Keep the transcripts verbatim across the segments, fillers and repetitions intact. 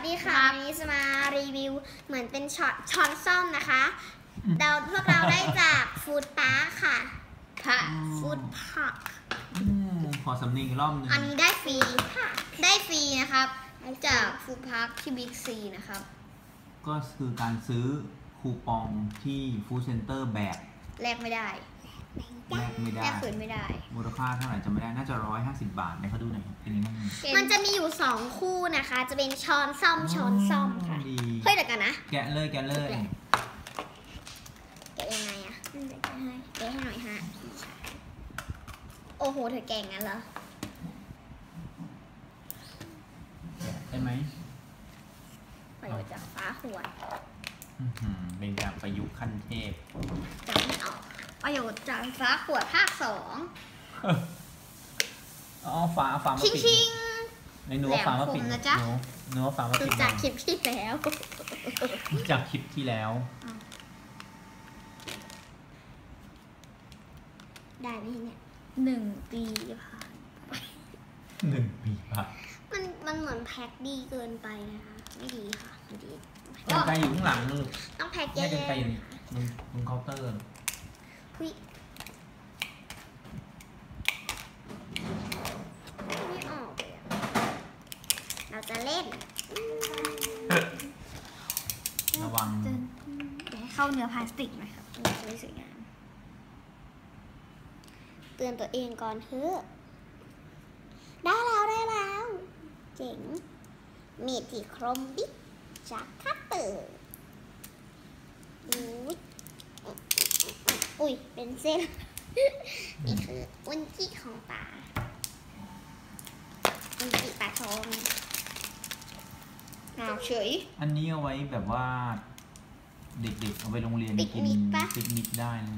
ดีค่ะวันนี้จะมารีวิวเหมือนเป็นช็อตช้อนซ่อมนะคะเราพวกเราได้จากฟู้ดพาร์คค่ะค่ะฟู้ดพาร์คขอสำเนียงอีกรอบนึงอันนี้ได้ฟรีได้ฟรีนะครับจากฟู้ดพาร์คที่บิ๊กซีนะครับก็คือการซื้อคูปองที่ฟู้ดเซ็นเตอร์แบบแลกไม่ได้แลกไม่ได้แลกคืนไม่ได้มูลค่าเท่าไหร่จะไม่ได้น่าจะร้อยห้าสิบบาทเนี่ยเขาดูหน่อยเป็นยังไงมันจะมีอยู่สองคู่นะคะจะเป็นช้อนซ่อมช้อนซ่อมค่ะเฮ้ยเดี๋ยวกันนะแกะเลยแกะเลยแกะยังไงอะแกะให้หน่อยฮะโอ้โหเธอแกะงั้นเหรอแกะได้ไหมประโยชน์จากฟ้าขวดเป็นการประยุกต์ขั้นเทพจะไม่ออกประโยชน์จากฟ้าขวดภาคสองอ๋อฝาฝามาปิดชิงในหนูฝามาปิดนะจ๊ะหนูฝามาปิดจากคลิปที่แล้วจากคลิปที่แล้วได้ไหมเนี่ยหนึ่งปีผ่านไปหนึ่งปีผ่านมันมันเหมือนแพ็คดีเกินไปนะคะไม่ดีค่ะไม่ดีกันไกลอยู่ข้างหลังลูกต้องแพ็คแยกกันไกลอยู่ตรงตรงเคาน์เตอร์พี่ไม่ออกเลยเราจะเล่นระวังเดี๋ยวให้เข้าเนื้อพลาสติกหน่อยครับจะได้สวยงามเตือนตัวเองก่อนเถอะได้แล้วได้แล้วเจ๋งมีดที่คมบิ๊กจากคัตเตอร์อุ้ยเป็นเส้นนี่คือวันที่ของป่าวันที่ป่าทองหนาวเฉยอันนี้เอาไว้แบบว่าเด็กๆเอาไปโรงเรียนกินปิกนิกได้นะ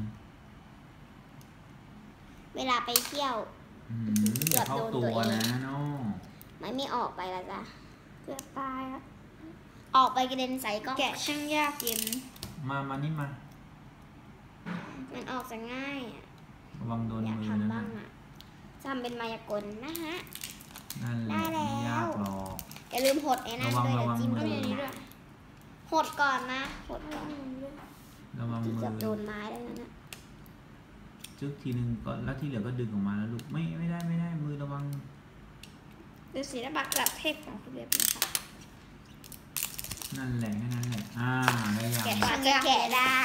เวลาไปเที่ยวเกือบโดนตัวเองนะน้องไม่ไม่ออกไปแล้วจ้ะเกือบตายแล้วออกไปกระเด็นใส่ก็แกะช่างยากเย็นมามานี่มามันออกจะง่ายอ่ะระวังโดนมือนะอยากทำบ้างอ่ะทำเป็นมายากลนะฮะนั่นแหละไม่ยากหรอกอย่าลืมหดไอ้นั่นด้วยนะจิ้มด้วยนี้ด้วยหดก่อนนะหดก่อนระวังมือเกือบโดนไม้แล้วนะจึ๊กทีนึงก่อนแล้วที่เหลือก็ดึงออกมาแล้วลูกไม่ไม่ได้ไม่ได้มือระวังดูสีระบาดกลับเทพของคุณเรียบนะคะนั่นแหละแค่นั้นแหละอ่าได้ยังแกะจะแกะได้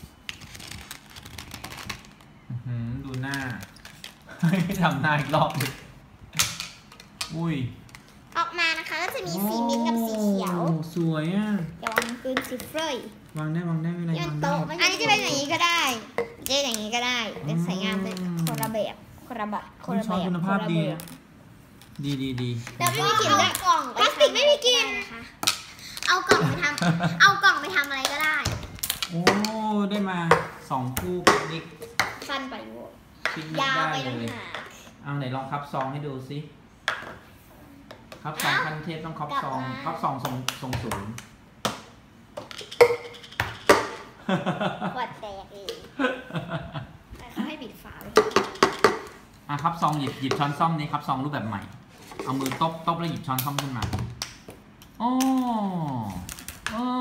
ดูหน้าให้ทำหน้าอีกรอบเลยอุ้ยออกมานะคะก็จะมีสีมิ้นท์กับสีเขียวสวยอ่ะอย่าวางปืนสีเฟย์วางได้วางได้ไม่ไรวางได้อันนี้จะเป็นอย่างนี้ก็ได้จะอย่างนี้ก็ได้เป็นสวยงามเป็นคนละแบบคนละแบบคนละแบบคุณภาพดีดีดีดีแล้วไม่มีกลิ่นด้วยกล่องพลาสติกไม่มีกลิ่นนะคะเอากล่องไปทำเอากล่องไปทำอะไรก็ได้โอ้ได้มาสองคู่ปิกนิกสั้นไปโว้ยาวไปเลยเอาไหนลองคับซองให้ดูสิคับซองขั้นเทพต้องคับซองคับซองทรงทรงสูงขวดแตกเองเขาให้ปิดฝาเลยอ่ะคับซองหยิบหยิบช้อนซ่อมนี้คับซองรูปแบบใหม่เอามือตบตบแล้วหยิบช้อนซ่อมขึ้นมาโอ้โอ้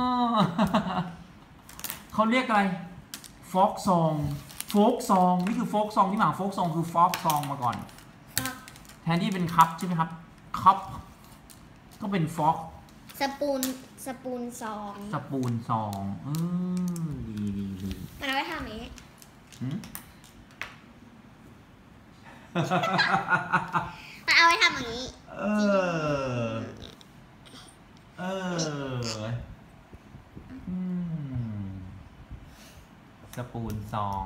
เขาเรียกอะไรโฟกซองโฟกซองนี่คือโฟกซองที่หมายโฟกซองคือฟอกซองมาก่อนแทนที่เป็นคัพใช่ไหมครับคัพก็เป็นฟอกสปูนสปูนซองสปูนซองเออดีดีดีมันเอาไว้ทำอย่างนี้มันเอาไว้ทำอย่างนี้เออเออสปูนซอง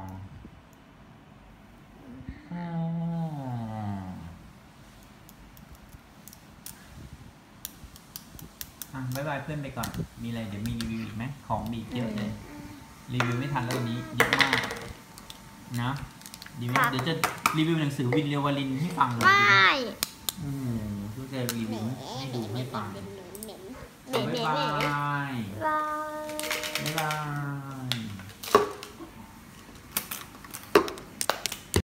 อ๋อบ๊ายบายเพื่อนไปก่อนมีอะไรเดี๋ยวมีรีวิวอีกไหมของมีเยอะเลยรีวิวไม่ทันแล้ววันนี้เยอะมากนะเดี๋ยวจะรีวิวหนังสือวินเรวลินให้ฟังเลยได้อืมทุกคนรีวิวให้ดูให้ฟังบ๊ายบายบ๊ายบาย